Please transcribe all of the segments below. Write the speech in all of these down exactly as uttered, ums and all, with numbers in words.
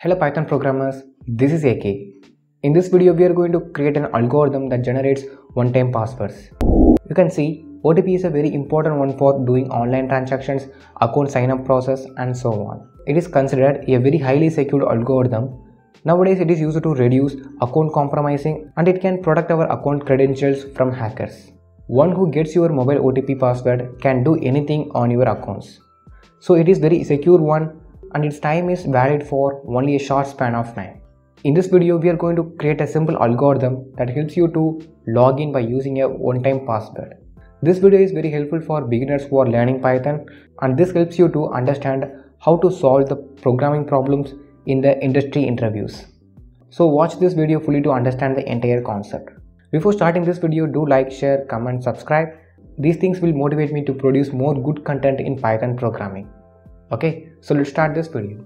Hello Python programmers, this is A K. In this video we are going to create an algorithm that generates one-time passwords. You can see O T P is a very important one for doing online transactions, account sign-up process and so on. It is considered a very highly secured algorithm. Nowadays it is used to reduce account compromising and it can protect our account credentials from hackers. One who gets your mobile O T P password can do anything on your accounts. So it is very secure one and its time is valid for only a short span of time. In this video we are going to create a simple algorithm that helps you to log in by using a one-time password. This video is very helpful for beginners who are learning Python, and this helps you to understand how to solve the programming problems in the industry interviews. So watch this video fully to understand the entire concept. Before starting this video, do like, share, comment, subscribe. These things will motivate me to produce more good content in Python programming. Okay, so let's start this video.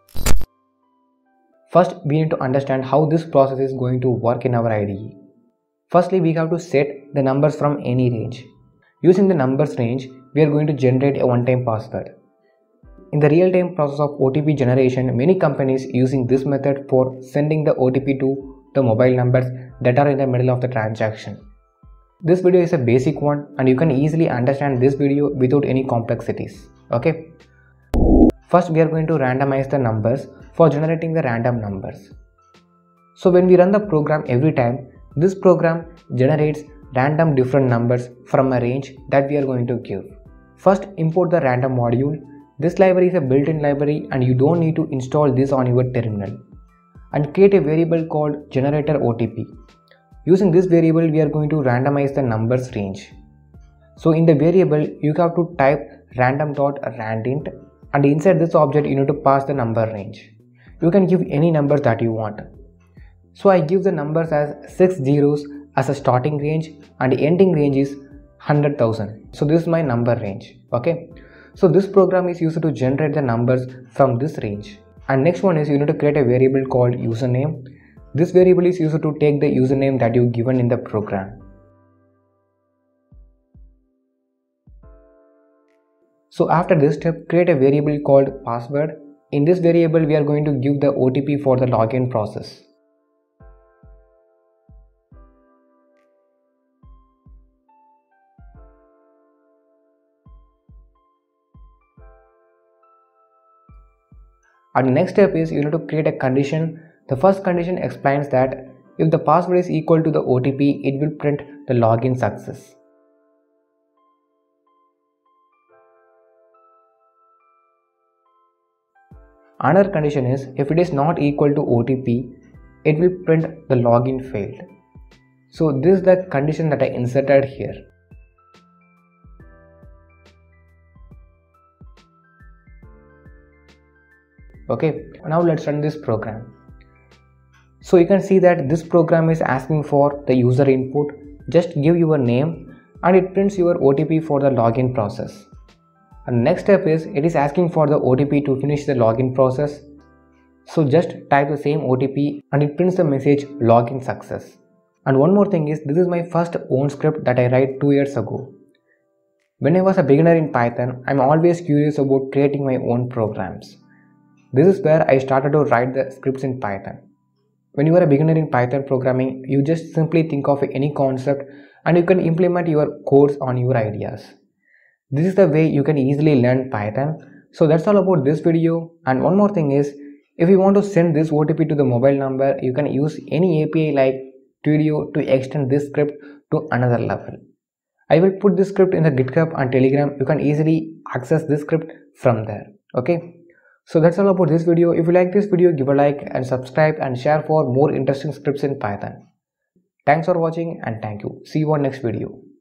First, we need to understand how this process is going to work in our I D E. Firstly, we have to set the numbers from any range. Using the numbers range, we are going to generate a one-time password. In the real-time process of O T P generation, many companies using this method for sending the O T P to the mobile numbers that are in the middle of the transaction. This video is a basic one and you can easily understand this video without any complexities. Okay. First, we are going to randomize the numbers for generating the random numbers. So when we run the program every time, this program generates random different numbers from a range that we are going to give. First, import the random module. This library is a built-in library and you don't need to install this on your terminal. And create a variable called generator O T P. Using this variable, we are going to randomize the numbers range. So in the variable, you have to type random.randint, and inside this object you need to pass the number range. You can give any numbers that you want. So I give the numbers as six zeros as a starting range and the ending range is one hundred thousand. So this is my number range. Okay. So this program is used to generate the numbers from this range. And next one is you need to create a variable called username. This variable is used to take the username that you given in the program. So after this step, create a variable called password. In this variable, we are going to give the O T P for the login process. And the next step is you need to create a condition. The first condition explains that if the password is equal to the O T P, it will print the login success. Another condition is if it is not equal to O T P, it will print the login failed. So this is the condition that I inserted here. Okay, now let's run this program. So you can see that this program is asking for the user input. Just give your name and it prints your O T P for the login process. And next step is it is asking for the O T P to finish the login process. So just type the same O T P and it prints the message login success. And one more thing is this is my first own script that I write two years ago. When I was a beginner in Python, I'm always curious about creating my own programs. This is where I started to write the scripts in Python. When you are a beginner in Python programming, you just simply think of any concept and you can implement your codes on your ideas. This is the way you can easily learn Python. So that's all about this video. And one more thing is, if you want to send this O T P to the mobile number, you can use any A P I like Twilio to extend this script to another level. I will put this script in the GitHub and Telegram. You can easily access this script from there. Okay. So that's all about this video. If you like this video, give a like and subscribe and share for more interesting scripts in Python. Thanks for watching and thank you. See you on next video.